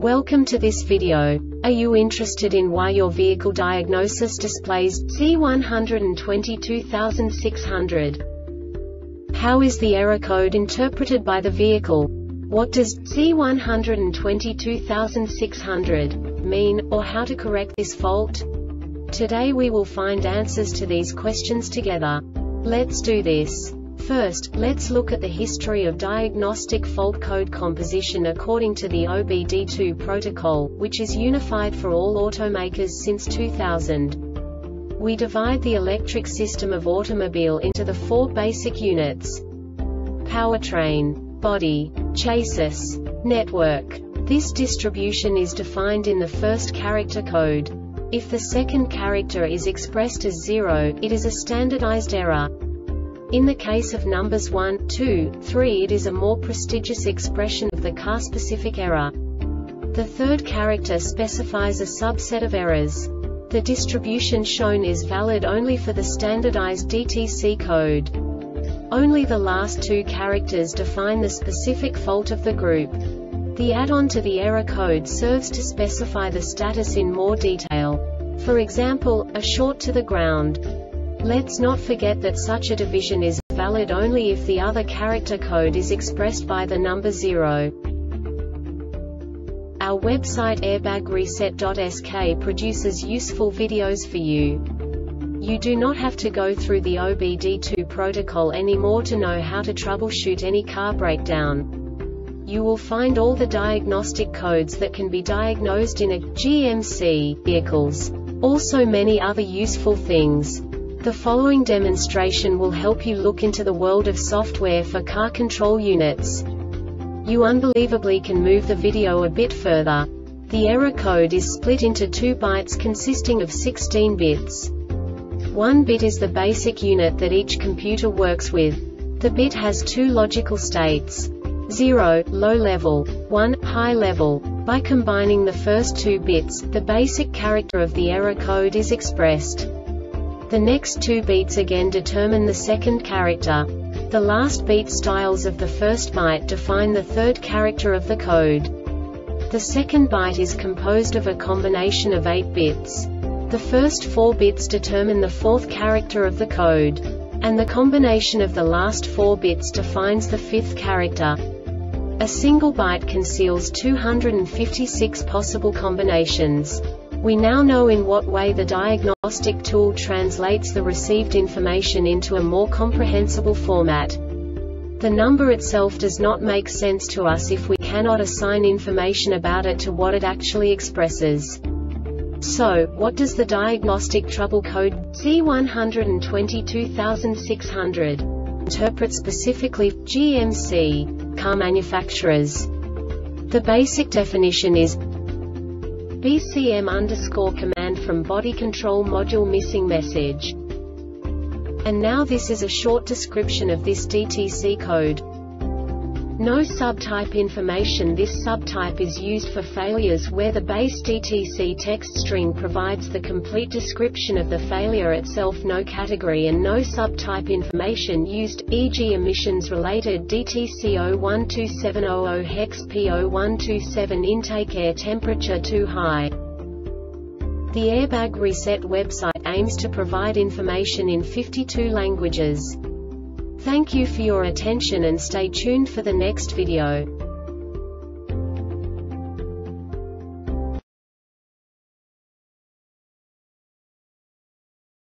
Welcome to this video. Are you interested in why your vehicle diagnosis displays C122600? How is the error code interpreted by the vehicle? What does C122600 mean, or how to correct this fault? Today we will find answers to these questions together. Let's do this. First, let's look at the history of diagnostic fault code composition according to the OBD2 protocol, which is unified for all automakers since 2000. We divide the electric system of automobile into the four basic units: powertrain, body, chassis, network. This distribution is defined in the first character code. If the second character is expressed as 0, it is a standardized error. In the case of numbers 1, 2, 3, it is a more prestigious expression of the car-specific error. The third character specifies a subset of errors. The distribution shown is valid only for the standardized DTC code. Only the last two characters define the specific fault of the group. The add-on to the error code serves to specify the status in more detail. For example, a short to the ground. Let's not forget that such a division is valid only if the other character code is expressed by the number 0. Our website airbagreset.sk produces useful videos for you. You do not have to go through the OBD2 protocol anymore to know how to troubleshoot any car breakdown. You will find all the diagnostic codes that can be diagnosed in a GMC vehicles. Also many other useful things. The following demonstration will help you look into the world of software for car control units. You unbelievably can move the video a bit further. The error code is split into 2 bytes consisting of 16 bits. 1 bit is the basic unit that each computer works with. The bit has 2 logical states: 0, low level, 1, high level. By combining the first 2 bits, the basic character of the error code is expressed. The next 2 beats again determine the second character. The last beat styles of the first byte define the third character of the code. The second byte is composed of a combination of 8 bits. The first 4 bits determine the fourth character of the code. And the combination of the last 4 bits defines the fifth character. A single byte conceals 256 possible combinations. We now know in what way the diagnostic tool translates the received information into a more comprehensible format. The number itself does not make sense to us if we cannot assign information about it to what it actually expresses. So, what does the diagnostic trouble code C122600 interpret specifically for GMC car manufacturers? The basic definition is BCM_command from body control module missing message. And now this is a short description of this DTC code. No subtype information. This subtype is used for failures where the base DTC text string provides the complete description of the failure itself. No category and no subtype information used, e.g. emissions related DTC 012700 hex P0127 intake air temperature too high. The Airbag Reset website aims to provide information in 52 languages. Thank you for your attention and stay tuned for the next video.